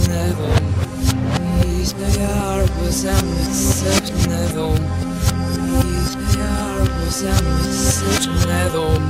nevom. Izgājāru zemes sev nevom. Izgājāru zemes sev nevom.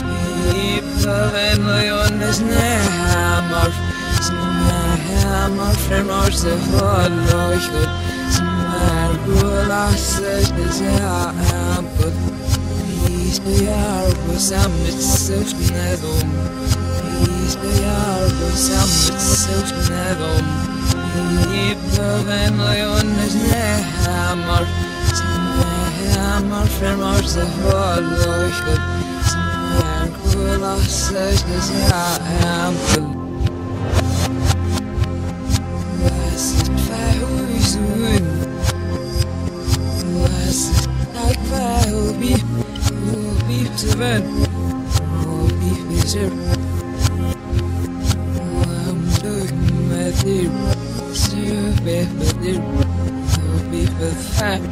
Ipavēmlējon es nehamar. Nehamar fremar sev lojhut. Smar gulasas es jāamput. Izgājāru zemes sev nevom. Izgājāru zemes sev nevom. Ipavēmlējon es nehamar. Nehamar fremar sev lojhut. Smar gulasas es jāamput. Was ist verhuizen? Was ist like verhubi? Hubi zu wen? Hubi bitter. Looking at you, super bitter. Hubi fat.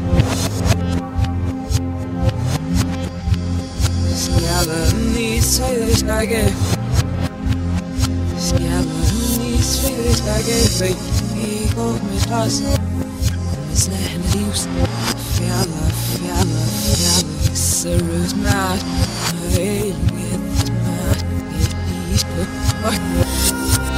Skjælen säger snagge. Skjælen säger snagge. Ik hoop met glas, met slechte nieuws. Fjalla, ik serieus maat. Hey, het maat, het is bewacht.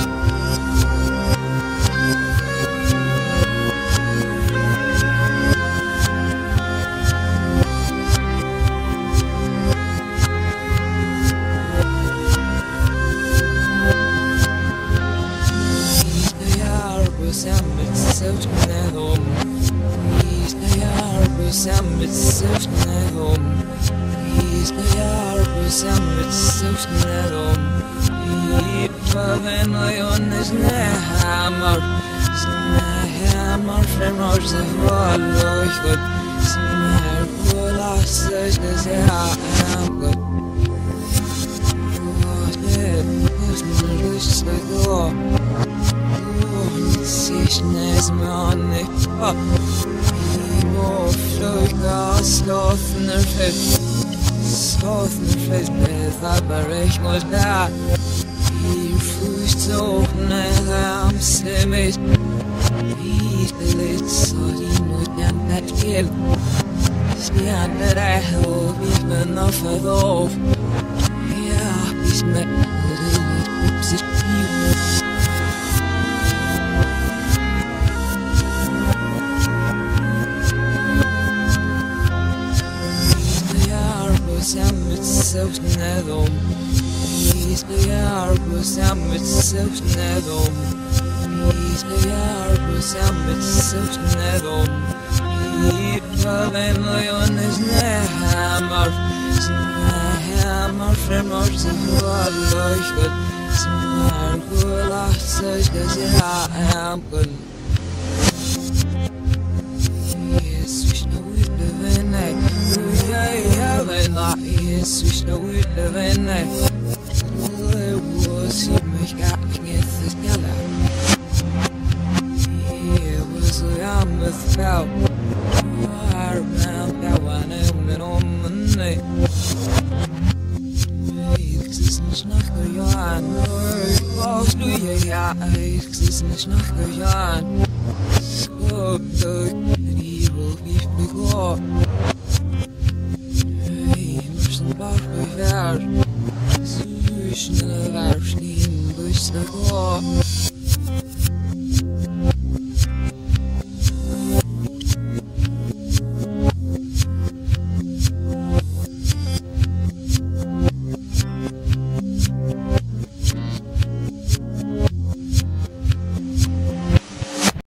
Met zelfs net om. Is de jaar samen met zelfs net om. Ik verwen is nehamar. Nehamar fremar ze verloochut. Smar gulasas is jaamgut. Was me rustig door. Niet zich nes me aan niet op. Slåfner fett med abberäknat där. I fußzogen am Semit. I belet så mot den bättre. Stjärnor är och vi men av förlov. Ja, vi smäller upp sig. Met zelfs net om. Is de jaar samen met zelfs net om. Is de jaar samen met zelfs net om. Ik verwen is nehamar. Nehamar fremar ze verloochut. Smar gulasas is jaamgut. Jesus nou weer de winnen. Jesus no living it was he mich gar nicht das Gala. It was a with fell. I remember when I went on the night. Ich ist nicht nachgejahren. Brauchst du ja, ich ist nicht nachgejahren. So durch die will ich begonnen. Bach zwischen der Warschlin durch der Chor.